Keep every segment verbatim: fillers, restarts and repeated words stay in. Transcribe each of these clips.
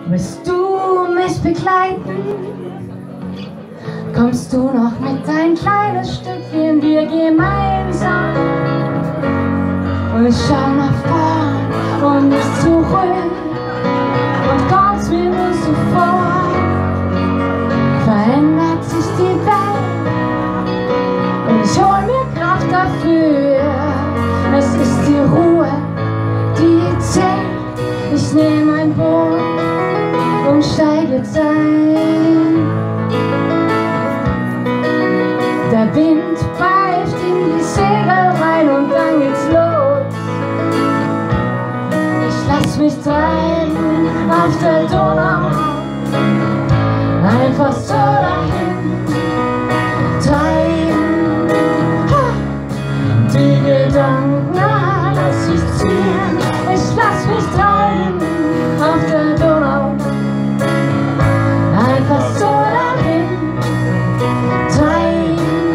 Willst du mich begleiten? Kommst du noch mit ein kleines Stück, gehen wir gemeinsam? Und ich schau nach vorn und nicht zurück und kommt's mir nur so vor, verändert sich die Welt und ich hol mir Kraft dafür. Es ist die Ruhe, die zählt. Ich nehm ein Boot und steig jetzt ein. Der Wind pfeift in die Segel rein und dann geht's los. Ich lass mich treiben auf der Donau, einfach so dahin treiben. Die Gedanken lass ich ziehen. Ich lass mich treiben auf der Donau, einfach so dahin treiben.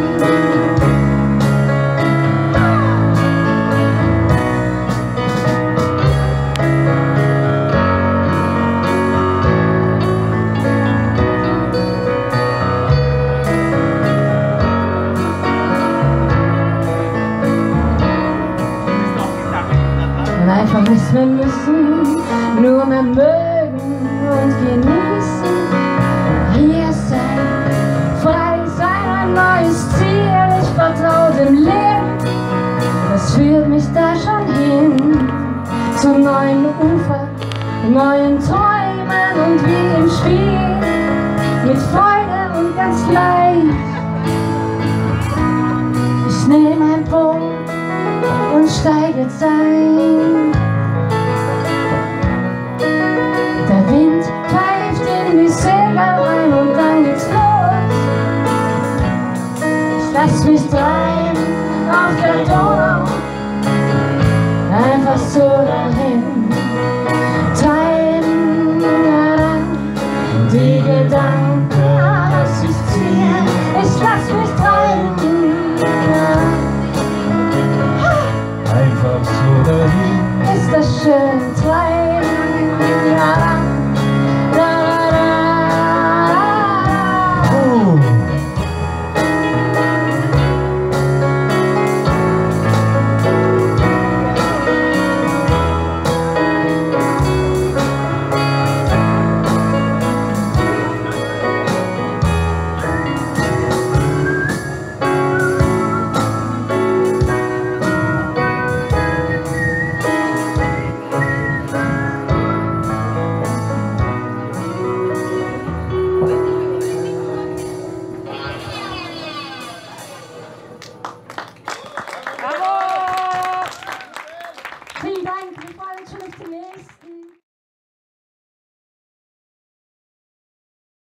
Einfach nichts mehr müssen, nur mehr mögen und genießen. Hier sein, frei sein, ein neues Ziel. Ich vertrau dem Leben, das führt mich da schon hin. Zum neuen Ufer, neuen Träumen und wie im Spiel, mit Freude und ganz leicht. Ich nehm ein Boot und steig jetzt ein. Der Wind pfeift in die Segel rein und dann geht's los. Ich lass mich treiben auf der Donau, einfach so dahin treiben. Die Gedanken lass ich ziehen. Ich lass mich treiben. Einfach so dahin Ist das schön.